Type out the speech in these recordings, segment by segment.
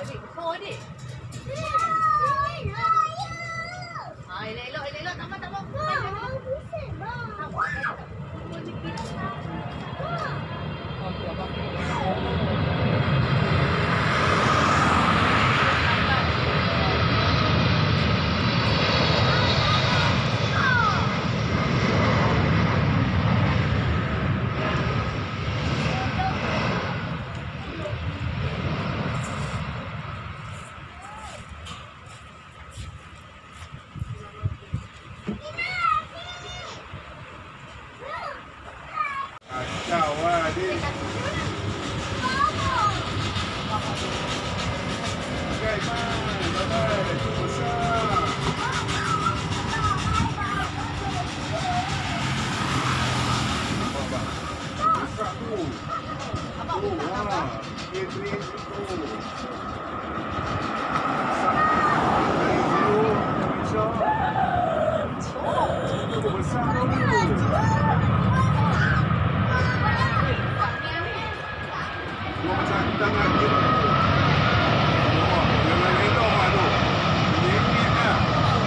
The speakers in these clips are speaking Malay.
adik. Besar adik. Elok. Tak apa. Pusing bang. Tak apa. Rezeki datang. Okey, abang. Kacau lah dia. Okay, man. Bye-bye. Itu besar. Apa, abang? Besar tu. Abang buka tak apa? Dia drink tu. Besar tu. Gua macam tangan dia. Oh, jangan elok lah tu. Jengit lah.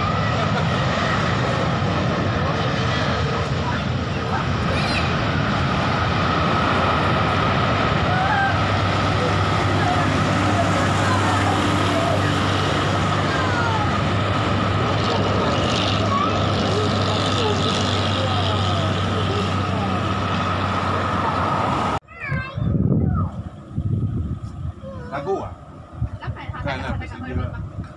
Lagu ah? Kan lah, passenger lah.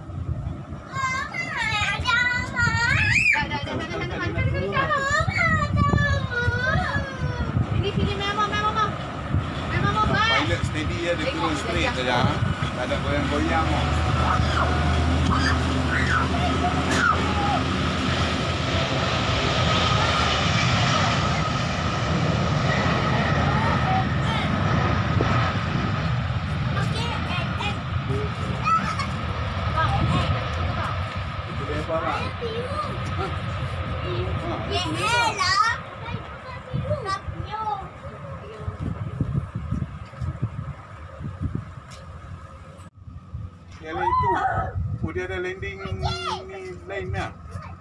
Sini memang. Pilot steady ya, dia turun straight saja. Tak ada goyang-goyang. Itu lebar lah. Yang lain tu. Oh, dia ada landing ni lain lah.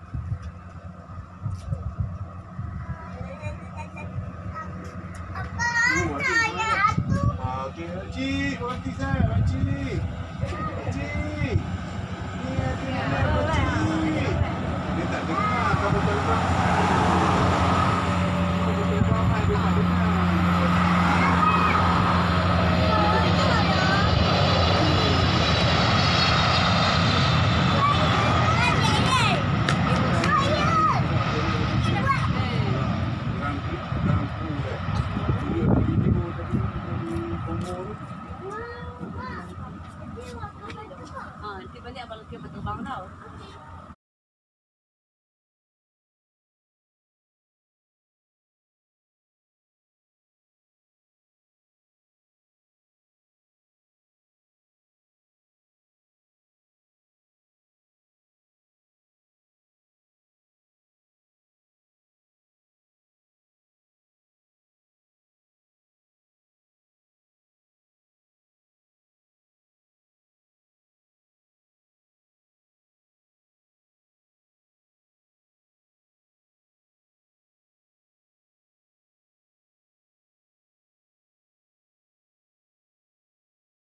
Okey, Cik, berhenti saya, Cik. Cik. Ni ada Cik. Dia tak dengar kabel terbang. Kabel terbang dia tak dengar. Nanti balik abang lelaki terbang tau.